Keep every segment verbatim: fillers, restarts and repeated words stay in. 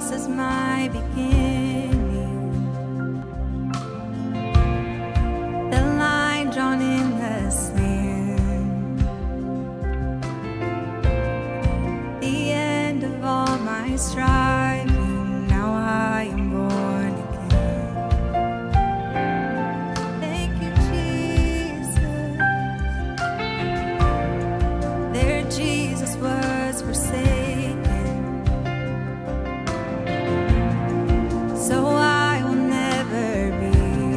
cross is my beginning, the line drawn in the sand, the end of all my striving. Now I am born again. Thank you, Jesus. There Jesus was forsaken, so I will never be.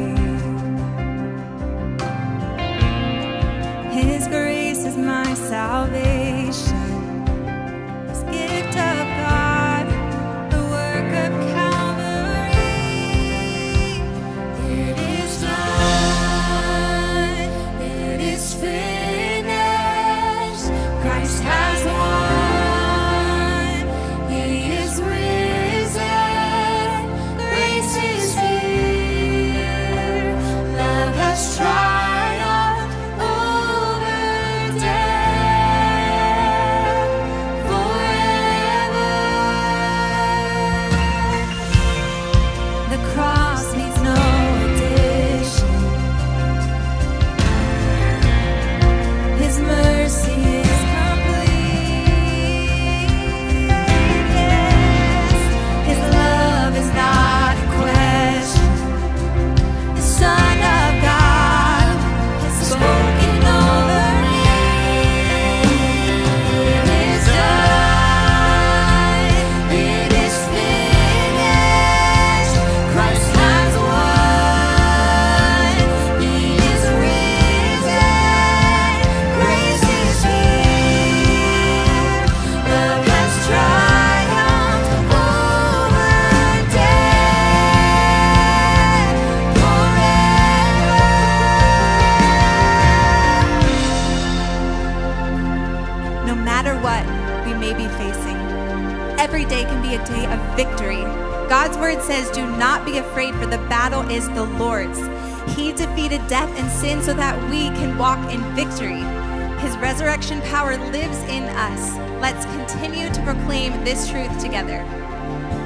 His grace is my salvation, His gift of God, the work of Calvary. It is done, it is finished. Christ has won, He is risen. Grace is here, love has triumphed over death forever. The cross needs no addition, His mercy is complete. Yes, His love is not a question. The Son of God has spoken over me. It is done, it is finished. Christ has won, He is risen. Grace is here, love has triumphed over death forever. No matter what we may be facing, every day can be a day of victory. God's word says, do not be afraid, for the battle is the Lord's. He defeated death and sin so that we can walk in victory. His resurrection power lives in us. Let's continue to proclaim this truth together.